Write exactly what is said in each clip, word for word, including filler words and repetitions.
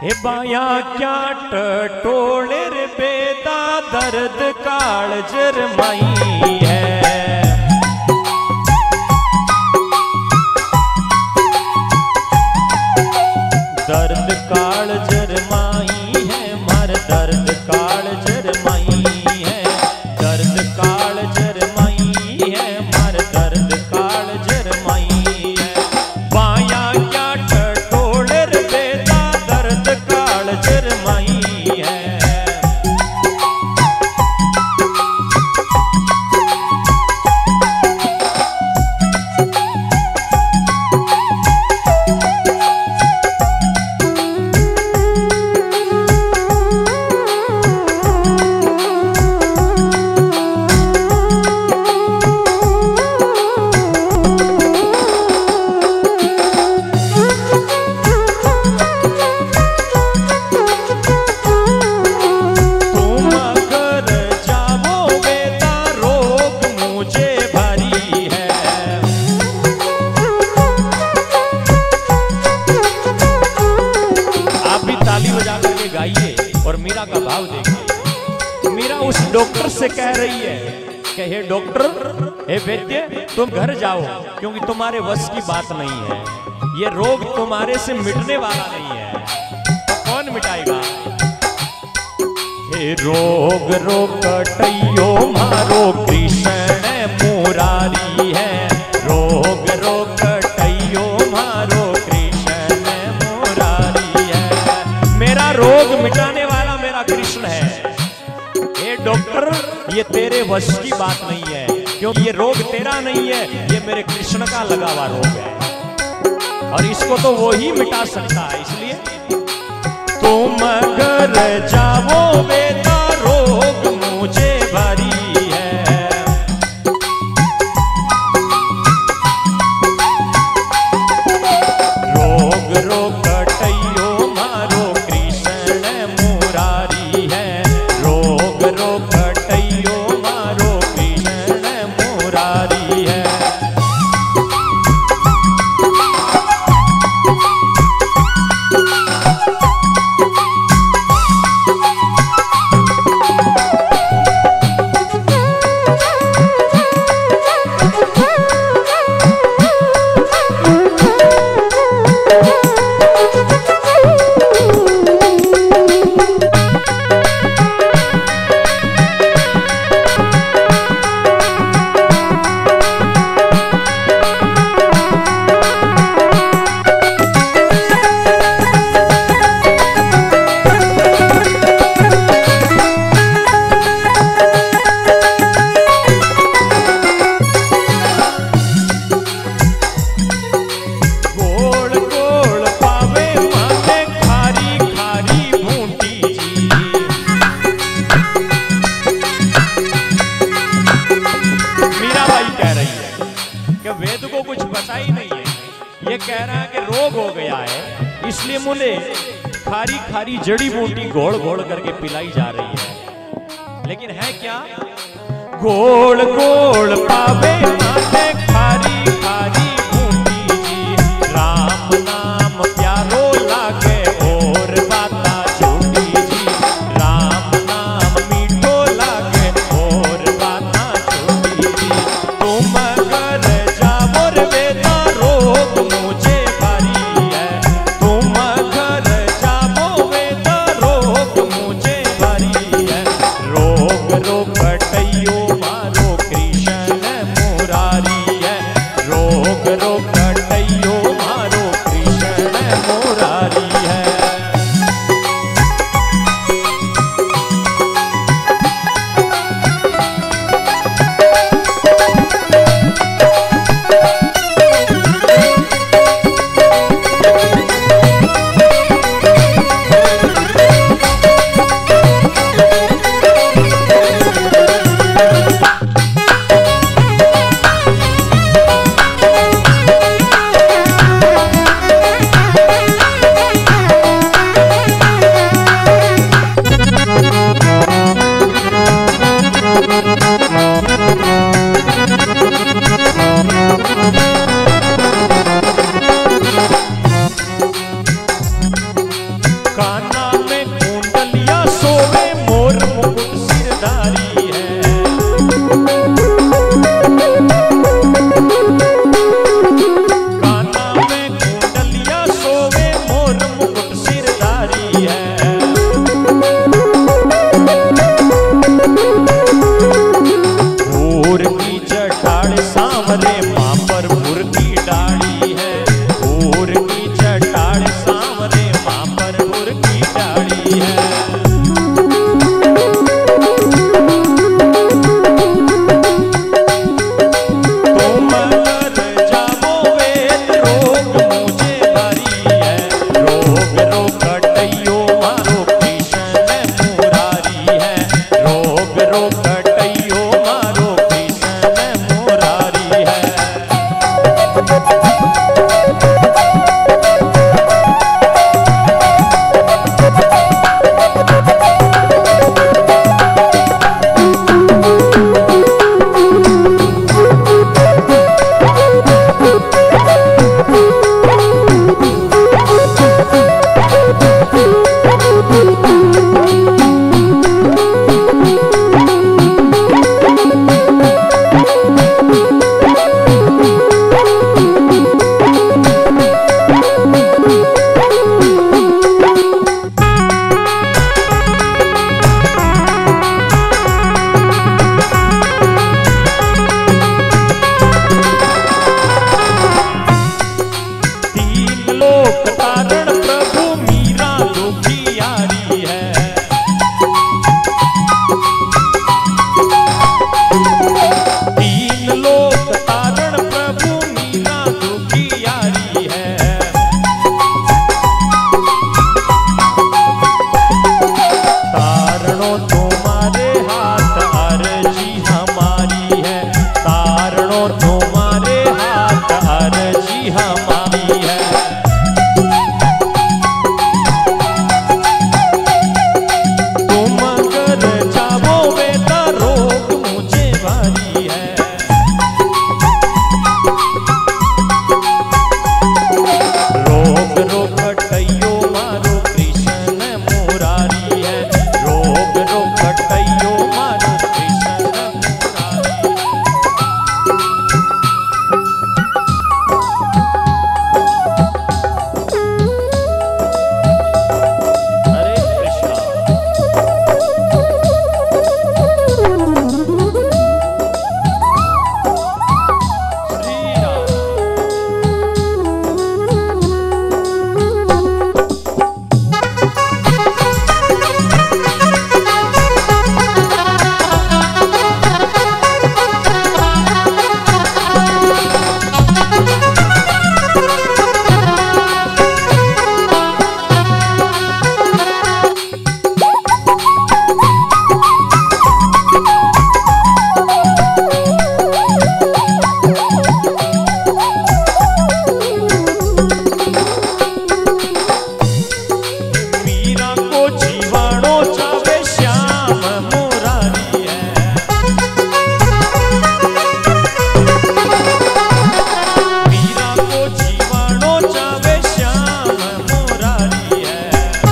हे बाया क्या टटोले रे बेदा दर्द काल जरमाई है। दर्द काल जरमाई है मार दर्द काल जरमाई है। दर्द काल जरमाई है मार दर्द काल जरमाई है। बाया क्या टटोले रे बेदा दर्द काल जरमाई है। और मीरा का भाव देखिए। मीरा उस डॉक्टर से कह रही है कि हे डॉक्टर, हे वैद्य, तुम घर जाओ क्योंकि तुम्हारे वश की बात नहीं है। ये रोग तुम्हारे से मिटने वाला नहीं है। तो कौन मिटाएगा? हे रोग रोकटैयो मारो कृष्ण मुरारी है। रोग रोकटैयो मारो कृष्ण मुरारी है। मेरा रोग मिटाने वाला मेरा कृष्ण है। ये डॉक्टर, ये तेरे वश की बात नहीं है क्योंकि ये रोग तेरा नहीं है, ये मेरे कृष्ण का लगा हुआ रोग है और इसको तो वो ही मिटा सकता है। इसलिए तुम घर जाओ बेटा रोग मुझे भारी है। रोग रोकटैयो मारो कृष्ण मुरारी है। रोग रोकटैयो मारो कृष्ण मुरारी है। वेद को कुछ पता ही नहीं है। ये कह रहा है कि रोग हो गया है इसलिए मुझे खारी खारी जड़ी बूटी घोड़ घोड़ करके पिलाई जा रही है। लेकिन है क्या? घोड़ घोड़ पावे माथे खारी खारी बूटी जी। राम नाम प्यारो लागे और बाता झूठी जी। राम नाम मीठो लागे और बाता झूठी जी। तुम रोकटैयो मारो कृष्ण मुरारी है। काना में कुंडलिया सोवे मोर मुकुट सिरधारी है। काना में कुंडलिया सोवे मोर मुकुट सिरधारी है। भूर की जटाड़ सांवरे मां पर भूर की डाली है। भूर की जटाड़ सांवरे मां पर भूर की डाली है। तुम अगर जावो वेद रोग मुझे भरी है। रोग रोग कटैयो मारो कृष्ण मुरारी है। रोग रोग कटैयो मारो कृष्ण मुरारी है। तीन लोक तारण प्रभु मीरा दुखियारी है। तीन लोक तारण प्रभु मीरा दुखियारी है। तारणो तुम्हारे हाथ अर्जी हमारी है। तारणो तुम्हारे हाथ अर्जी हमारी है। तुम अगर जावो बेटा रोग मुझे भारी है। रोग रोग कटैयो मारो कृष्ण मुरारी है। रोग रोग कटैयो मारो कृष्ण मुरारी है। हरे कृष्णा। श्री राम। मीरा को जीवाणो चावे श्याम मुरारी है। मीरा को जीवाणो चावे श्याम मुरारी है।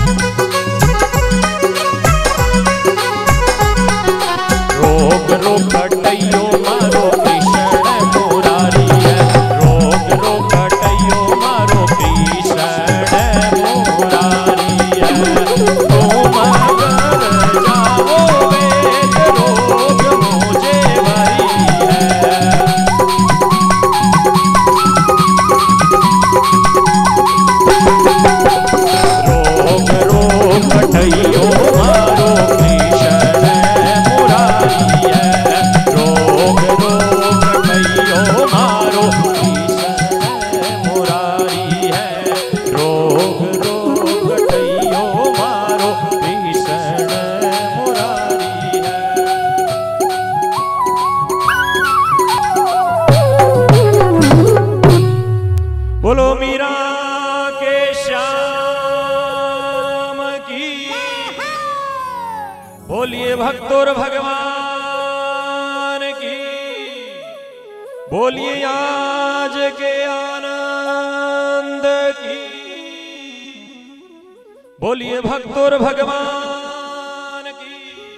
रोग रोग कटैयो मारो कृष्ण मुरारी है। रोग रोग कटैयो मारो कृष्ण मुरारी है। तुम अगर जावो वेद रोग मुझे भरी है। रोग रोग कटैयो मारो कृष्ण मुरारी है। रोग रोग कटैयो मारो कृष्ण मुरारी है। रोग रोग कटैयो मारो कृष्ण मुरारी है। बोलो मीरा के श्याम की। बोलिए भक्तोर भगवान की। बोलिए आज के आनंद की। बोलिए भक्तोर भगवान।